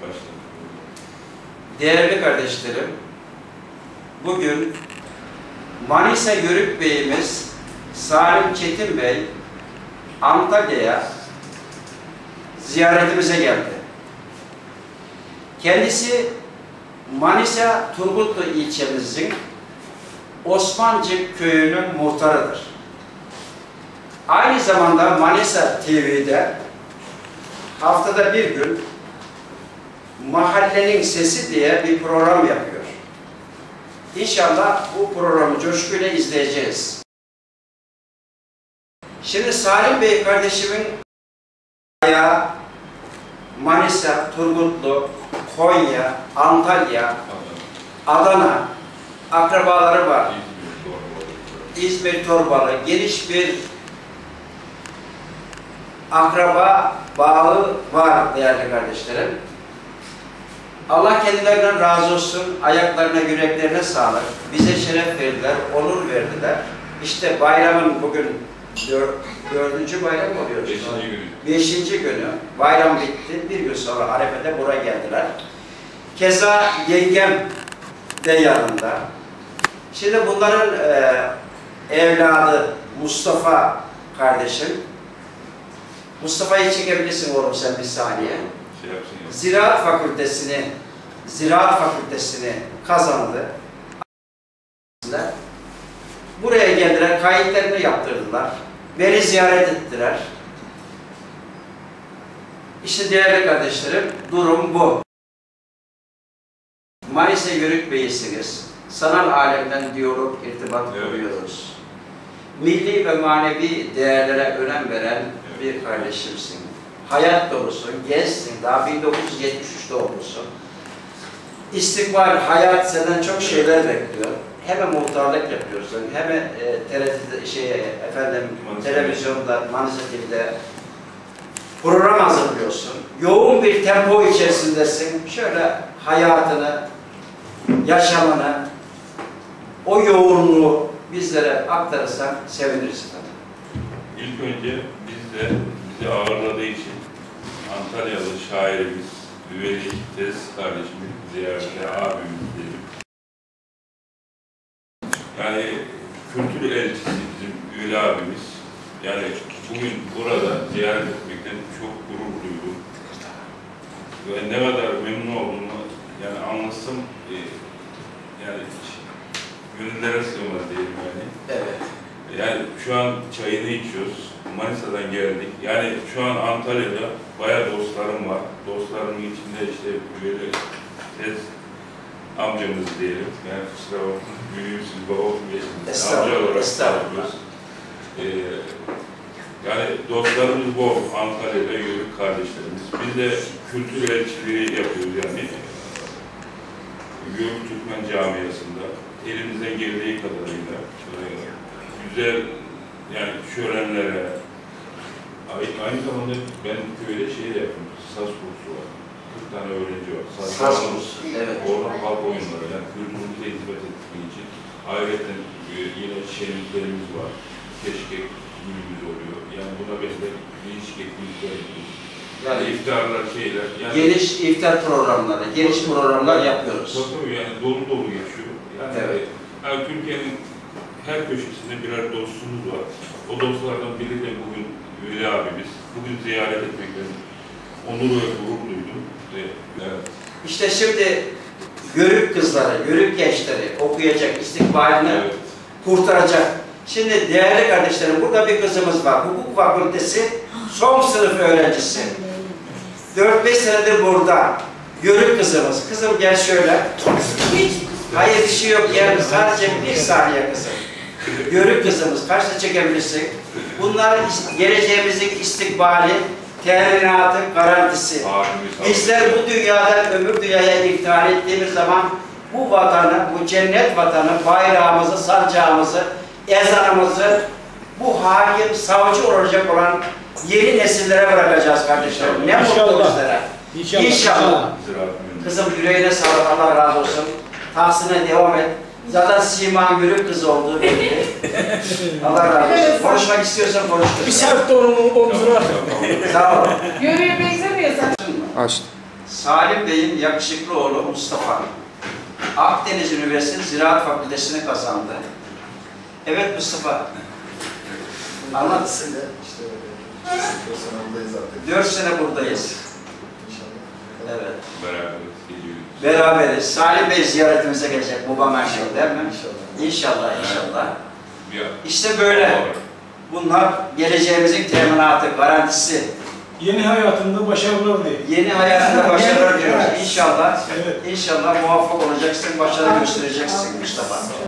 Değerli kardeşlerim, bugün Manisa Yörük Bey'imiz Salim Çetin Bey Antalya'ya ziyaretimize geldi. Kendisi Manisa Turgutlu ilçemizin Osmancık köyünün muhtarıdır. Aynı zamanda Manisa TV'de haftada bir gün Mahallenin Sesi diye bir program yapıyor. İnşallah bu programı coşkuyla izleyeceğiz. Şimdi Salim Bey kardeşimin Manisa, Turgutlu, Konya, Antalya, Adana akrabaları var. İzmir Torbalı, geniş bir akraba bağı var değerli kardeşlerim. Allah kendilerinden razı olsun, ayaklarına, yüreklerine sağlık. Bize şeref verdiler, onur verdiler. İşte bayramın bugün dördüncü bayram mı oluyor? Beşinci günü. Bayram bitti, bir gün sonra Arefe'de buraya geldiler. Keza yengem de yanında. Şimdi bunların evladı Mustafa kardeşim. Mustafa'yı çekebilirsin oğlum sen bir saniye. Ziraat Fakültesini kazandı. Buraya geldiler, kayıtlarını yaptırdılar. Beni ziyaret ettiler. İşte değerli kardeşlerim, durum bu. Manisa Yörük Bey'isiniz. Sanal alemden diyalog, irtibat kuruyoruz. Milli ve manevi değerlere önem veren bir kardeşimsin. Hayat dolusun, gençsin, daha 1973 doğumlusun. İstikbal, hayat senden çok şeyler bekliyor. Hem muhtarlık yapıyorsun, hem televizyonda, Manisa TV'de program hazırlıyorsun. Yoğun bir tempo içerisindesin. Şöyle hayatını, yaşamını, o yoğunluğu bizlere aktarırsan seviniriz efendim. İlk önce bizi ağırladığı için Antalyalı şairimiz, Üveli Tez kardeşimiz, ziyarete abimiz diyelim. Yani kültür elçisi bizim Üveli abimiz. Yani bugün burada ziyaret etmekten çok gurur duydum. Ve ne kadar memnun olduğumu yani anlatsam yani gönüllere sığmaz diyelim yani. Evet. Yani şu an çayını içiyoruz. Manisa'dan geldik. Yani şu an Antalya'da bayağı dostlarım var. Dostlarımın içinde işte böyle Tez amcamız diyelim. Yani kusura bakmayın, büyüğümsünüz, babamın geçiniz. Amca olarak tanıyoruz. Yani dostlarımız bu Antalya'da yörük kardeşlerimiz. Biz de kültür elçiliği yapıyoruz yani. Yörük Türkmen camiasında elimizden geldiği kadarıyla güzel yani şölenlere aynı zamanda ben köyde şey de yapıyorum, saz kursu var. 40 tane öğrenci var. Saz kursu, evet. Oradan halk oyunları, yani kültürümüze hizmet ettiği için ayrıca yine şenliklerimiz var. Keşkek günümüz oluyor. Yani buna benzer değişik etkinlikler yapıyoruz. Yani iftarlar, şeyler. Yani, geniş iftar programları, geniş programlar yapıyoruz. Tabii yani dolu geçiyor. Yani, evet. Yani Türkiye'nin her köşesinde birer dostumuz var. O dostlardan biri de bugün Üveli abimiz. Bugün ziyaret etmekten onur ve gurur duydum. Evet. İşte şimdi yörük kızları, yörük gençleri okuyacak, istikbalini kurtaracak. Şimdi değerli kardeşlerim, burada bir kızımız var. Hukuk Fakültesi son sınıf öğrencisi. 4-5 senedir burada. Yörük kızımız. Kızım gel şöyle. Hayır bir şey yok yani sadece bir saniye kızım. Yörük kızımız. Kaçta çekebilirsin? Bunlar geleceğimizin istikbali, teminatı, garantisi. Bizler bu dünyadan öbür dünyaya iptal ettiğimiz zaman bu vatanı, bu cennet vatanı, bayrağımızı, sancağımızı, ezanımızı bu hakim, savcı olacak olan yeni nesillere bırakacağız kardeşlerim. Ne mutlu bizlere. İnşallah. Kızım yüreğine sağlık, Allah razı olsun. Tahsine devam et. Zaten Siman Yörük kızı olduğu belli. Allah razı olsun. Konuşmak istiyorsan konuş. Bir sert de onun omzuna. Sağ ol. Yörüğe benzemiyor sen. Açtım. Salim Bey'in yakışıklı oğlu Mustafa. Akdeniz Üniversitesi Ziraat Fakültesini kazandı. Evet Mustafa. Anlat. İşte buradayız artık. 4 sene buradayız. İnşallah. Evet. Beraber geliyoruz. Beraberiz. Salim Bey ziyaretimize gelecek. Babam her şey değil mi? İnşallah. İnşallah, inşallah. Ya, İşte böyle. Bunlar geleceğimizin teminatı, garantisi. Yeni hayatında başarılar diye. Yeni hayatında başarılar diliyoruz. İnşallah. Evet. İnşallah muvaffak olacaksın, başarı göstereceksin Mustafa.